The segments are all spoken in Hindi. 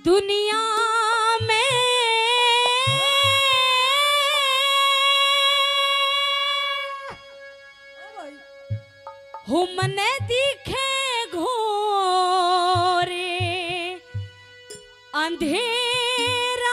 दुनिया में हो मने दिखे घोरे अंधेरा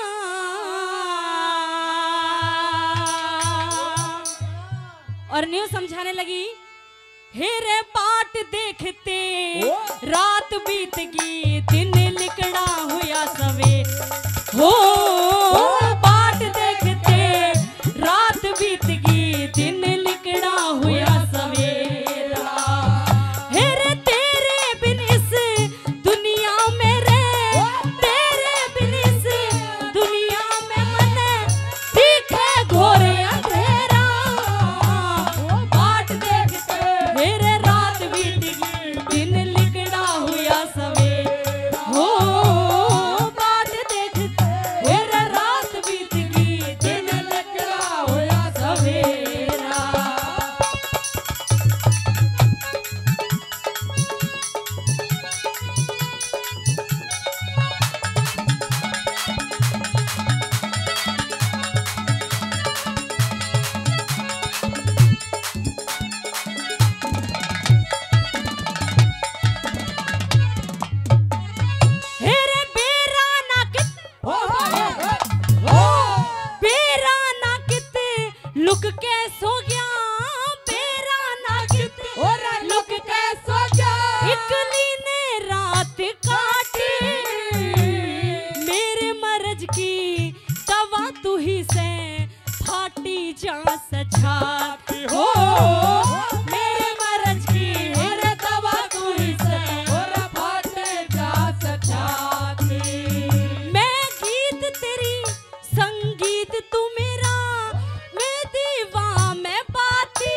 और न्यू समझाने लगी, हेरे बाट देखते रात बीत गई, दिन लिकड़ा हुआ सवे हो। बाट देखते रात बीत गई, दिन लिकड़ा हुआ सवेरा। हेरे तेरे बिन इस दुनिया में रे, तेरे बिन इस दुनिया में मने दिखे घोर अंधेरा। बाट देखते हेरे रात बीत गई, दिन लिकड़ा हुआ सवेरा हो। बाट देखते हेरे रात बीत गई, दिन लिकड़ा हुआ सवेरा। हेरे बेरा ना कित बेरा ना कित लुक के सो गया, बेरा ना कित लुक के सो गया। इकली ने रात काटी, मेरे मर्ज की दवा तू ही से फाटी जा सछाती हो। मेरे मर्ज की मेरे दवा तू ही से फाटे जा सछाती। मैं गीत तेरी संगीत तू मेरा, मैं दीवा मैं बाती।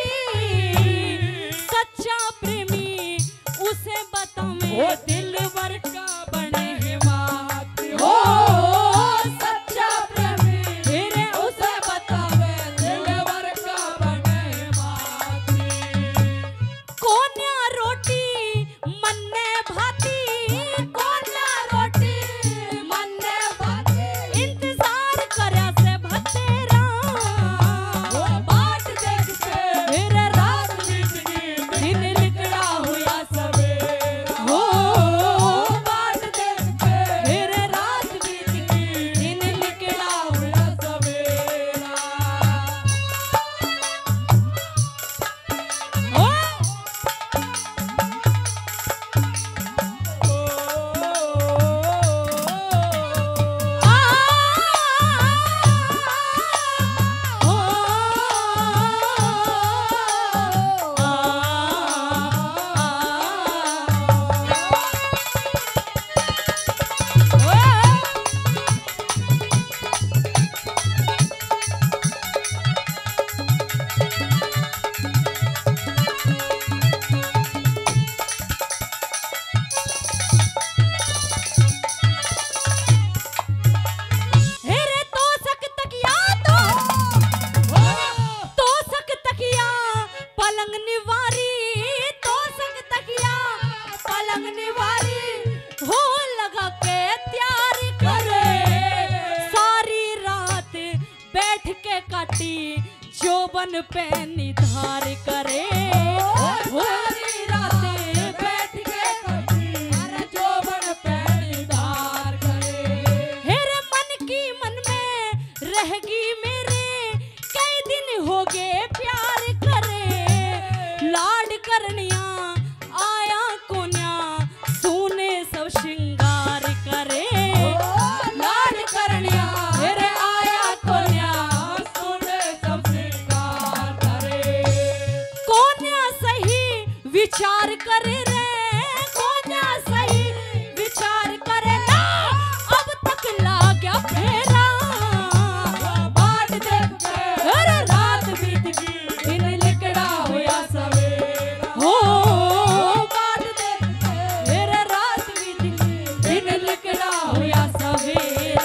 सच्चा प्रेमी उसे बता मैं दिलवर का बने हिमाती हो। सच्चा प्रेमी तेरे उसे बता मैं दिलवर का बने हिमाती। कोन्या रोटी मन्ने भाती, कोन्या रोटी मन्ने भाती। इंतजार करया से भतेरा, बाट देखते मेरे रात बीत गई, दिन लिकड़ा हुआ सवेरा हो। बाट देखते मेरे रात बीत गई, दिन लिकड़ा हुआ सवेरा हो। हेरे तो सक तकिया पलंग निवारी, तो सक तकिया पलंग निवारी। हो लगा के तैयार करे, सारी रात बैठ के काटी, जोबन पे निधार करे। सारी रात बैठ के काटी, जोबन पे निधार करे। हेरे मन की मन में रहेगी मेरे, कई दिन हो गए प्यार करे। लाड करनिया आया कोन्या, सोने सब श्रृंगार करे। लाड करनिया हेरे आया कोन्या, सोने सब श्रृंगार करे। कोन्या सही विचार करे रे, कोन्या सही विचार करे ना, अब तक ला गया फेरा। बाट देखते अरे रात बीत गई, दिन लिकड़ा हुआ सवेरा हो। बाट देखते अरे रात बीत गई, दिन लिकड़ा हुआ सवेरा।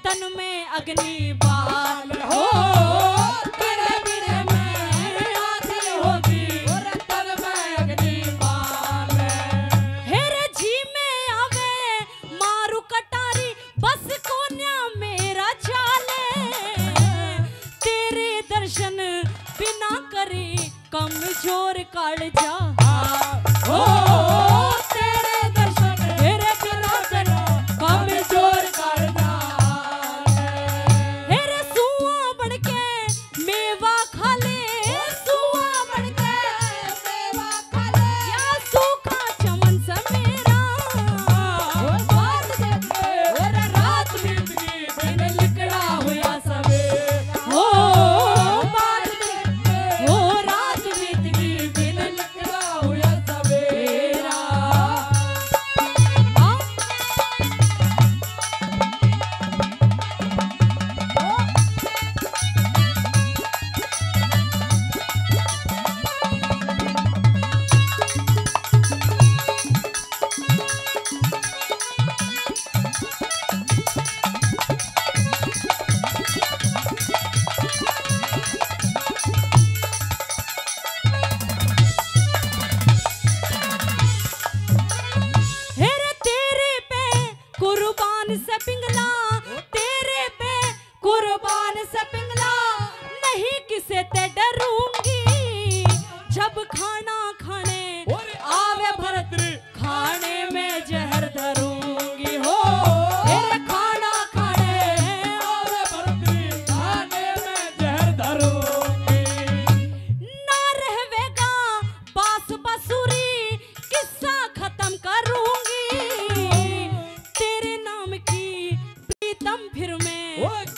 तन में अग्नि बाल हो, तेरे बिन मैं आधी होगी, तन में अग्नि बाल। हेरे जी में आवे मारू कटारी, बस कोन्या मेरा चाले, तेरे दर्शन बिना करे कमजोर कालजा हो, तेरे दर्शन तेरे बिना करे कमजोर कालजा। हेरे सुआ बनके मेवा खा ले, सुआ बनके मेवा खा ले, या सूखा चमन सा मेरा बात देखे, हेरे रात बीत गई दिन लिकड़ा हुआ सवेरा हो, बात देखे हो रात बीत गई दिन लिकड़ा हुआ सवेरा। हेरे तेरे पे कुर्बान से पिंगला, तेरे पे कुर्बान से पिंगला, नहीं किसे ते डरूंगी, जब खाना खाने आवे भरत खाने में जहर धरूंगी हो, हेरे खाना खाने आवे भरत खाने में जहर धरूंगी। ना रहवेगा बास बसुरी किस्सा खत्म करूंगी, तेरे नाम की प्रीतम फिर मैं